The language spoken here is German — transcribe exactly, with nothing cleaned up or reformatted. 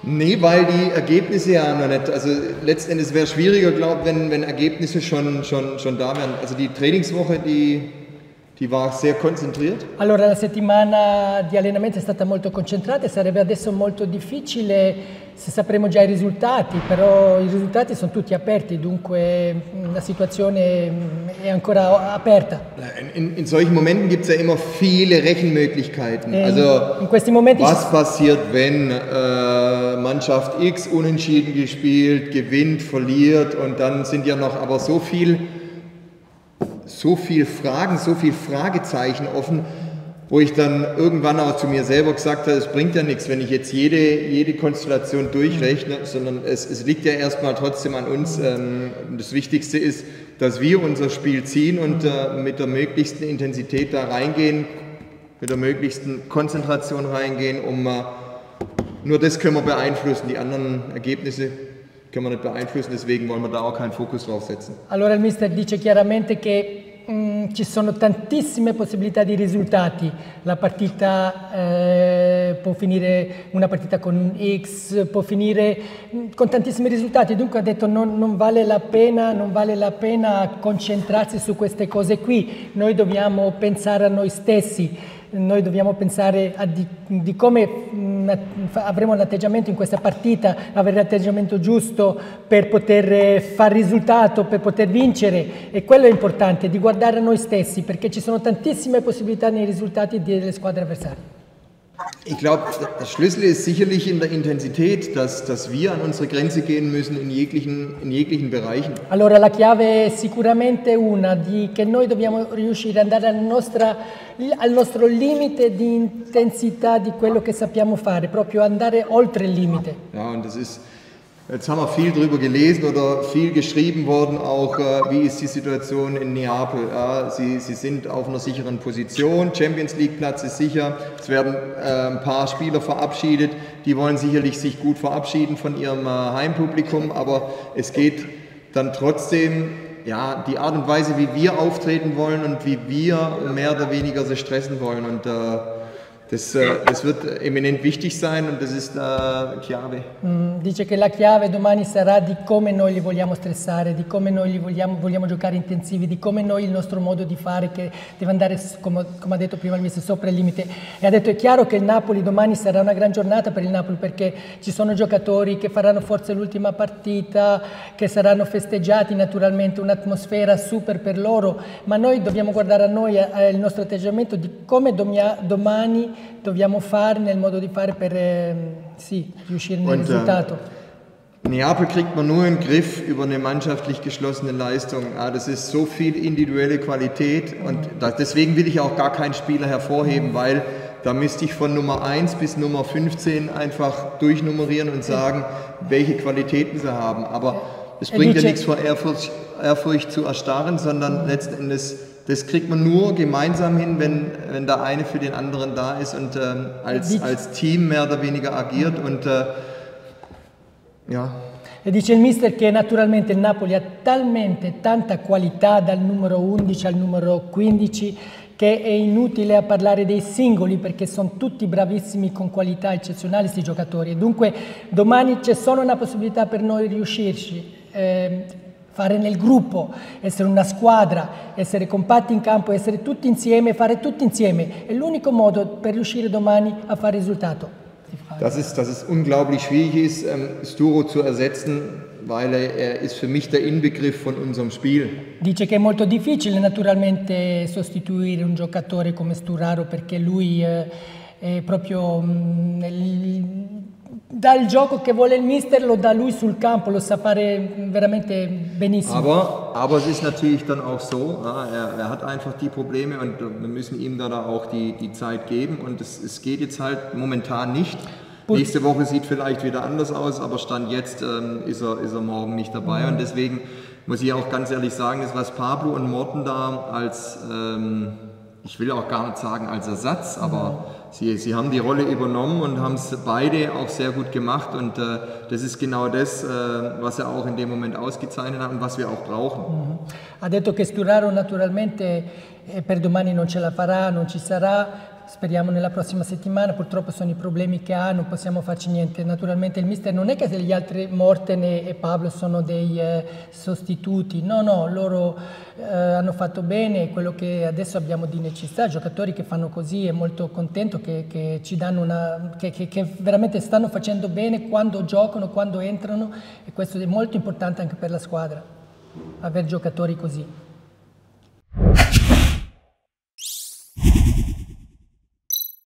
Nee, weil die Ergebnisse ja noch nicht, also letztendlich wäre es schwieriger, glaube ich, wenn, wenn Ergebnisse schon, schon, schon da wären. Also die Trainingswoche, die, die war sehr konzentriert. Allora la settimana di allenamento è stata molto concentrata e sarebbe adesso molto difficile se sapremo già i risultati, però i risultati sono tutti aperti, dunque la situazione è ancora aperta. In, in solchen Momenten gibt es ja immer viele Rechenmöglichkeiten. E also in questi momenti was passiert, wenn äh, Mannschaft X unentschieden gespielt, gewinnt, verliert und dann sind ja noch aber so viel, so viel Fragen, so viel Fragezeichen offen, wo ich dann irgendwann auch zu mir selber gesagt habe, es bringt ja nichts, wenn ich jetzt jede, jede Konstellation durchrechne, sondern es, es liegt ja erstmal trotzdem an uns. Ähm, das Wichtigste ist, dass wir unser Spiel ziehen und äh, mit der möglichsten Intensität da reingehen, mit der möglichsten Konzentration reingehen, um äh, nur das können wir beeinflussen, die anderen Ergebnisse können wir nicht beeinflussen, deswegen wollen wir da auch keinen Fokus drauf setzen. Allora il mister dice chiaramente che Mm, ci sono tantissime possibilità di risultati, la partita eh, può finire, una partita con X può finire mm, con tantissimi risultati, dunque ha detto non, non vale la pena, non vale la pena concentrarsi su queste cose qui, noi dobbiamo pensare a noi stessi. Noi dobbiamo pensare a di, di come mh, avremo l'atteggiamento in questa partita, avere l'atteggiamento giusto per poter fare risultato, per poter vincere, e quello è importante, di guardare a noi stessi, perché ci sono tantissime possibilità nei risultati delle squadre avversarie. Ich glaube, der Schlüssel ist sicherlich in der Intensität, dass, dass wir an unsere Grenze gehen müssen in jeglichen, in jeglichen Bereichen. Allora la chiave è sicuramente una, di che noi dobbiamo riuscire ad andare al, nostra, al nostro limite di intensità di quello che sappiamo fare, proprio andare oltre il limite. Ja, und das ist, jetzt haben wir viel drüber gelesen oder viel geschrieben worden, auch äh, wie ist die Situation in Neapel. Ja, sie, sie sind auf einer sicheren Position, Champions League Platz ist sicher, es werden äh, ein paar Spieler verabschiedet, die wollen sicherlich sich gut verabschieden von ihrem äh, Heimpublikum, aber es geht dann trotzdem, ja, die Art und Weise, wie wir auftreten wollen und wie wir mehr oder weniger sie stressen wollen, und äh, Das, das wird eminent wichtig sein und das ist la chiave. Mm, dice che la chiave domani sarà di come noi li vogliamo stressare, di come noi li vogliamo, vogliamo giocare intensivi, di come noi il nostro modo di fare che deve andare, come, come ha detto prima il mister, sopra il limite. E ha detto è chiaro che il Napoli domani sarà una gran giornata per il Napoli, perché ci sono giocatori che faranno forse l'ultima partita, che saranno festeggiati naturalmente, un'atmosfera super per loro, ma noi dobbiamo guardare a noi, al nostro atteggiamento di come domani dobbiamo fare, nel modo di fare per eh, sì, riuscire nel Und, risultato. Äh, Neapel kriegt man nur in den Griff über eine mannschaftlich geschlossene Leistung. Ja, das ist so viel individuelle Qualität und das, deswegen will ich auch gar keinen Spieler hervorheben, weil da müsste ich von Nummer eins bis Nummer fünfzehn einfach durchnummerieren und sagen, welche Qualitäten sie haben. Aber es bringt ja nichts vor Ehrfurcht, Ehrfurcht zu erstarren, sondern letzten Endes, das kriegt man nur gemeinsam hin, wenn, wenn der eine für den anderen da ist und ähm, als, als Team mehr oder weniger agiert. Und, äh, ja. E dice il mister che naturalmente il Napoli ha talmente tanta qualità dal numero undici al numero quindici che è inutile a parlare dei singoli, perché sono tutti bravissimi con qualità eccezionali questi giocatori, e dunque domani c'è solo una possibilità per noi riuscirci. Eh, fare nel gruppo, essere una squadra, essere compatti in campo, essere tutti insieme, fare tutti insieme. È l'unico modo per riuscire domani a fare risultato. Dass es, dass es unglaublich schwierig ist, ähm, Sturo zu ersetzen, weil er, er ist für mich der Inbegriff von unserem Spiel. Dice che è molto difficile naturalmente sostituire un giocatore come Sturaro, perché lui eh, è proprio mh, il, dà il gioco che vuole il mister, lo dà lui sul campo, lo sa fare veramente benissimo. Aber, aber es ist natürlich dann auch so, ja, er, er hat einfach die Probleme und wir müssen ihm da auch die, die Zeit geben, und es, es geht jetzt halt momentan nicht. Pur Nächste Woche sieht vielleicht wieder anders aus, aber Stand jetzt ähm, ist, er, ist er morgen nicht dabei, mhm. und deswegen muss ich auch ganz ehrlich sagen, das was Pablo und Morten da als, ähm, ich will auch gar nicht sagen als Ersatz, aber mhm. Sie, sie haben die Rolle übernommen und haben es beide auch sehr gut gemacht, und äh, das ist genau das, äh, was er auch in dem Moment ausgezeichnet hat und was wir auch brauchen. Mm-hmm. Ha detto che Sturaro naturalmente eh, per domani non ce la farà, non ci sarà, speriamo nella prossima settimana, purtroppo sono i problemi che ha, non possiamo farci niente. Naturalmente il mister non è che gli altri Morten e, e Pablo sono dei eh, sostituti, no no, loro eh, hanno fatto bene quello che adesso abbiamo di necessità, giocatori che fanno così, è molto contento che, che ci danno una, che, che, che veramente stanno facendo bene quando giocano, quando entrano, e questo è molto importante anche per la squadra, avere giocatori così.